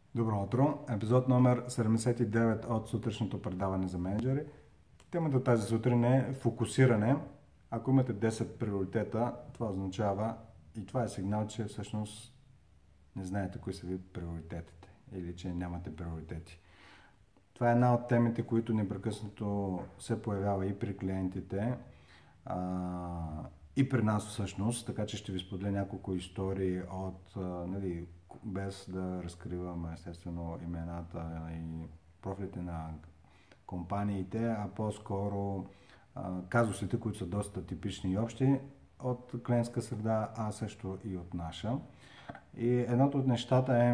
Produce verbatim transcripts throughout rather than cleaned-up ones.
Добро утро! Епизод номер седемдесет и девет от сутрешното предаване за менеджери. Темата тази сутрин е фокусиране. Ако имате десет приоритета, това означава и това е сигнал, че всъщност не знаете кои са ви приоритетите или че нямате приоритети. Това е една от темите, които непрекъснато се появява и при клиентите, а, и при нас всъщност, така че ще ви споделя няколко истории от, а, нали, без да разкривам естествено имената и профилите на компаниите, а по-скоро а, казусите, които са доста типични и общи от клиентска среда, а също и от наша. И едното от нещата е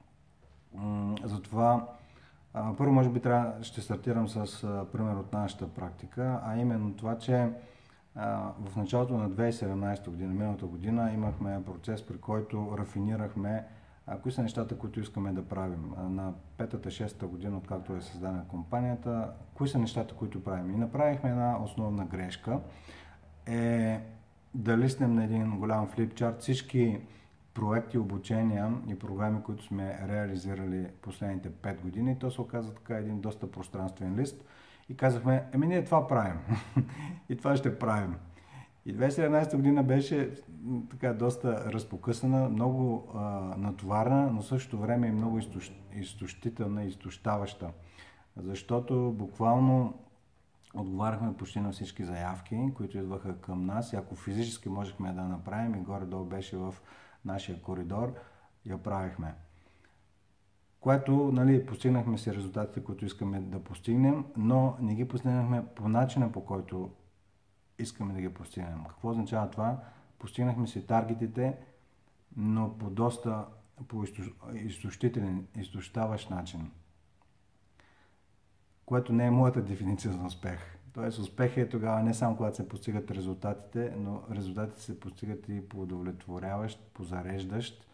м- за това. А, първо, може би трябва, ще стартирам с а, пример от нашата практика, а именно това, че а, в началото на две хиляди и седемнадесета година, миналата година, имахме процес, при който рафинирахме а, кои са нещата, които искаме да правим. А, на петата, шестата година, откакто е създадена компанията, кои са нещата, които правим. И направихме една основна грешка, е да лиснем на един голям флипчарт всички проекти, обучения и програми, които сме реализирали последните пет години. И то се оказа така един доста пространствен лист. И казахме, еми ние това правим. И това ще правим. И две хиляди и седемнадесета година беше така доста разпокъсана, много а, натоварена, но в същото време и много изтощ... изтощителна и изтощаваща. Защото буквално отговаряхме почти на всички заявки, които идваха към нас. И ако физически можехме да направим и горе-долу беше в нашия коридор, я правихме. Което, нали, постигнахме си резултатите, които искаме да постигнем, но не ги постигнахме по начина, по който искаме да ги постигнем. Какво означава това? Постигнахме си таргетите, но по доста по изтощителен, изтощаващ начин. Което не е моята дефиниция за успех. Тоест успех е тогава не само когато се постигат резултатите, но резултатите се постигат и по удовлетворяващ, по зареждащ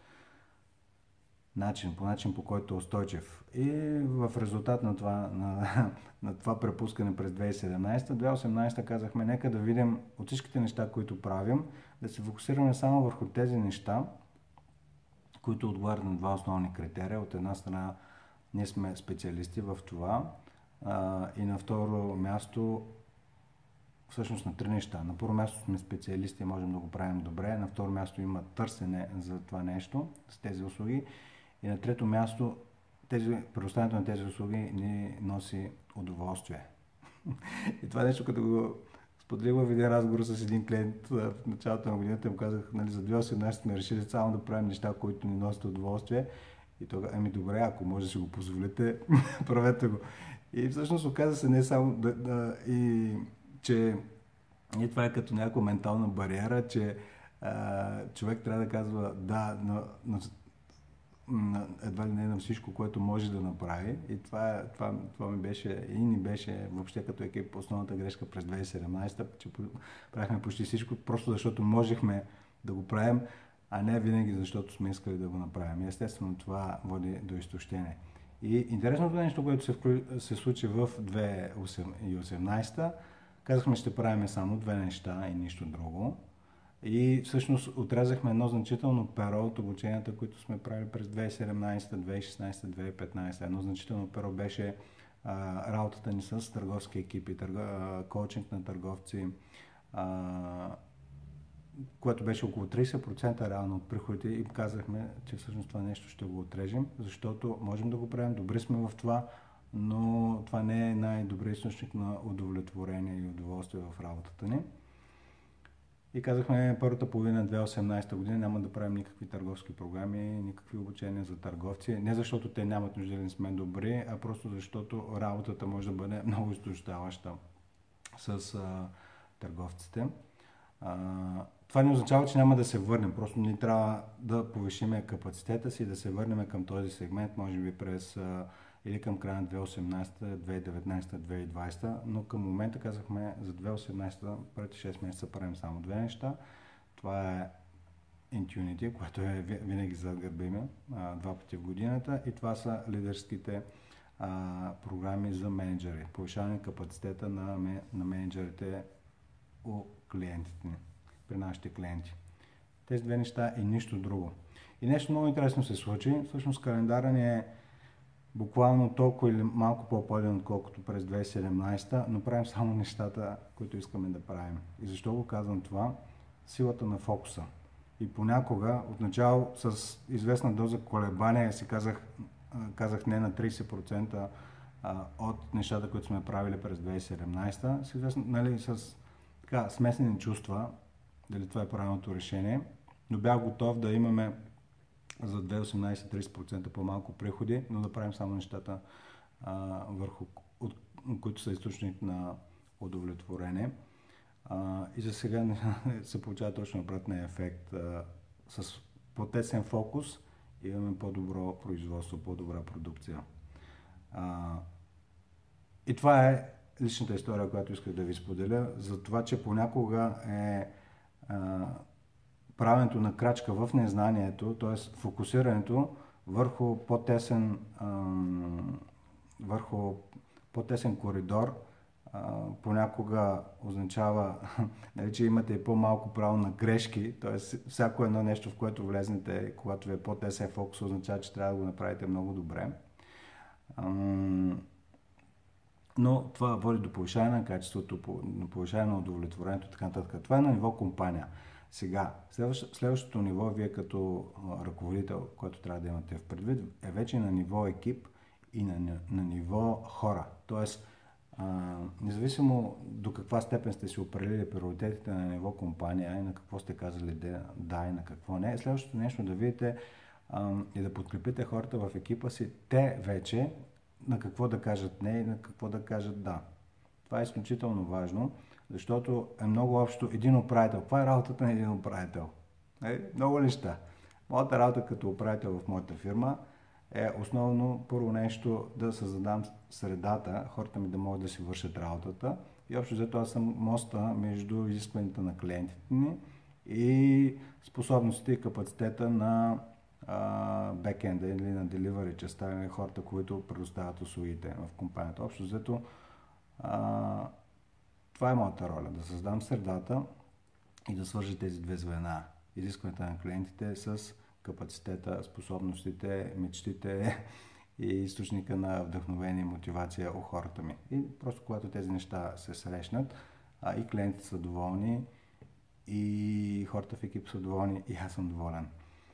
начин, по начин, по който е устойчив. И в резултат на това, на, на това препускане през две хиляди и седемнадесета, две хиляди и осемнадесета казахме, нека да видим от всичките неща, които правим, да се фокусираме само върху тези неща, които отговарят на два основни критерия. От една страна, ние сме специалисти в това, а, и на второ място, всъщност на три неща. На първо място сме специалисти и можем да го правим добре. На второ място има търсене за това нещо, с тези услуги. И на трето място, тези, предоставянето на тези услуги ни носи удоволствие. И това нещо, като го споделих в един разговор с един клиент в началото на годината, му казах, нали, за две хиляди и осемнадесета сме решили само да правим неща, които ни носят удоволствие. И тогава, ами добре, ако може да си го позволите, правете го. И всъщност оказа се не само да, да, и че и това е като някаква ментална бариера, че а, човек трябва да казва да на, на, на, едва ли не на всичко, което може да направи. И това, това, това ми беше и ни беше въобще като екип основната грешка през две хиляди и седемнадесета, че правихме почти всичко, просто защото можехме да го правим, а не винаги защото сме искали да го направим. И естествено това води до изтощение. И интересното нещо, което се, вклю... се случи в две хиляди и осемнадесета, казахме, ще правим само две неща и нищо друго. И всъщност отрязахме едно значително перо от обученията, които сме правили през две хиляди и седемнадесета, две хиляди и шестнадесета, две хиляди и петнадесета. Едно значително перо беше а, работата ни с търговски екипи, търго... а, коучинг на търговци, а, което беше около тридесет процента реално от приходите, и казахме, че всъщност това нещо ще го отрежем, защото можем да го правим, добре сме в това, но това не е най-добрият източник на удовлетворение и удоволствие в работата ни. И казахме, първата половина две хиляди и осемнадесета година няма да правим никакви търговски програми, никакви обучения за търговци. Не защото те нямат нужда да не сме добри, а просто защото работата може да бъде много изтощаваща с а, търговците. А, това не означава, че няма да се върнем. Просто ни трябва да повишиме капацитета си, да се върнем към този сегмент, може би през а, или към края на две хиляди и осемнадесета, две хиляди и деветнадесета, две хиляди и двадесета, но към момента казахме за две хиляди и осемнадесета, преди шест месеца правим само две неща. Това е Intunity, което е винаги зад гърба ми, два пъти в годината, и това са лидерските а, програми за менеджери, повишаване капацитета на, на менеджерите у клиентите ни, при нашите клиенти. Тези две неща и нищо друго. И нещо много интересно се случи. Всъщност календара ни е буквално толкова или малко по-пълен, отколкото през две хиляди и седемнадесета, но правим само нещата, които искаме да правим. И защо го казвам това? Силата на фокуса. И понякога, отначало с известна доза колебание, си казах, казах не на тридесет процента от нещата, които сме правили през две хиляди и седемнадесета, с, известно, нали, с така, смесени чувства, дали това е правилното решение, но бях готов да имаме за две хиляди и осемнадесета тридесет процента по-малко приходи, но да правим само нещата, а, върху, от, които са източник на удовлетворение. А, и за сега се получава точно обратния ефект. А, с по-тесен фокус имаме по-добро производство, по-добра продукция. А, и това е личната история, която исках да ви споделя, за това, че понякога е а, правенето на крачка в незнанието, т.е. фокусирането върху по-тесен, а, върху по-тесен коридор, а, понякога означава, нали, че имате и по-малко право на грешки, т.е. всяко едно нещо, в което влезнете, когато ви е по-тесен фокус, означава, че трябва да го направите много добре. А, но това води до повишаване на качеството, до повишаване на удовлетворението и така нататък. Това е на ниво компания. Сега, следващ, следващото ниво, вие като ръководител, който трябва да имате в предвид, е вече на ниво екип и на, на, на ниво хора. Тоест, а, независимо до каква степен сте си определили приоритетите на ниво компания и на какво сте казали да, да и на какво не, следващото нещо да видите а, и да подкрепите хората в екипа си, те вече на какво да кажат не и на какво да кажат да. Това е изключително важно, защото е много общо един управител. Каква е работата на един управител? Е, много неща. Моята работа като управител в моята фирма е основно първо нещо да създадам средата, хората ми да могат да си вършат работата и общо взето аз съм моста между изискванията на клиентите ни и способностите и капацитета на бекенда или на деливари частта или хората, които предоставят услугите в компанията. Общо взето а, това е моята роля, да създам средата и да свържа тези две звена. Изискването на клиентите с капацитета, способностите, мечтите и източника на вдъхновение и мотивация у хората ми. И просто когато тези неща се срещнат, а и клиентите са доволни, и хората в екип са доволни, и аз съм доволен.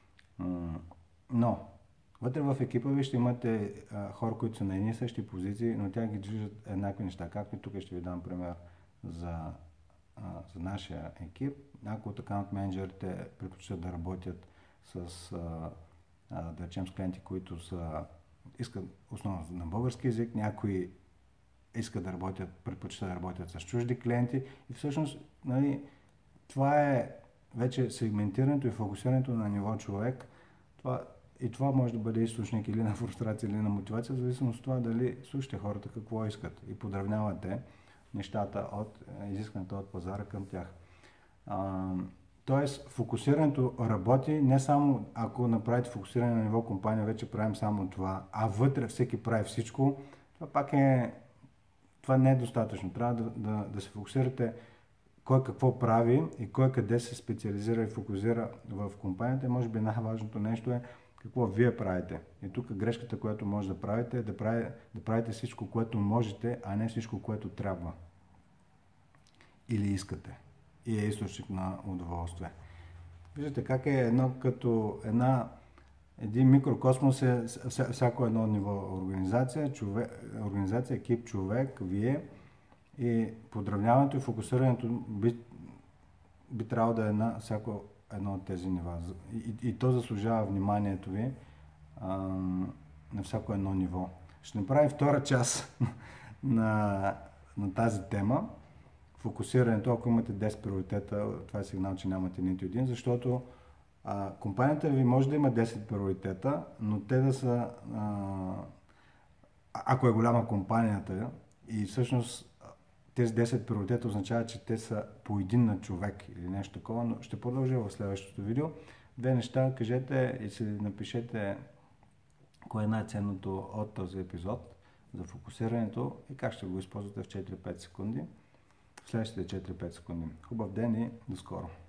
Но вътре в екипа ви ще имате а, хора, които са на едни и същи позиции, но тя ги движат еднакви неща. Както и тук ще ви дам пример за, а, за нашия екип. Някои от акаунт менеджерите предпочитат да работят с, а, а, да речем, с клиенти, които са, искат основно на български език, някои искат да работят, предпочитат да работят с чужди клиенти и всъщност, нали, това е вече сегментирането и фокусирането на ниво човек. Това, и това може да бъде източник или на фрустрация, или на мотивация, в зависимост от това дали слушате хората какво искат и подравнявате нещата от изискването от пазара към тях. А, тоест, фокусирането работи не само ако направите фокусиране на ниво компания, вече правим само това, а вътре всеки прави всичко, това пак е, това не е достатъчно. Трябва да, да, да се фокусирате кой какво прави и кой къде се специализира и фокусира в компанията. И може би най-важното нещо е какво вие правите. И тук грешката, която може да правите, е да, прави, да правите всичко, което можете, а не всичко, което трябва. Или искате. И е източник на удоволствие. Виждате как е едно като една, един микрокосмос е всяко едно ниво организация, човек, организация, екип, човек, вие. И подравняването и фокусирането би, би трябвало да е на всяко едно от тези нива. И, и, и то заслужава вниманието ви а, на всяко едно ниво. Ще направим втора част на, на тази тема. Фокусирането, ако имате десет приоритета, това е сигнал, че нямате нито един, защото а, компанията ви може да има десет приоритета, но те да са, а, ако е голяма компанията и всъщност тези десет приоритета означава, че те са по един на човек или нещо такова, но ще продължа в следващото видео. Две неща, кажете и си напишете кое е най-ценното от този епизод за фокусирането и как ще го използвате в четири-пет секунди. В следващите четири-пет секунди. Хубав ден и до скоро!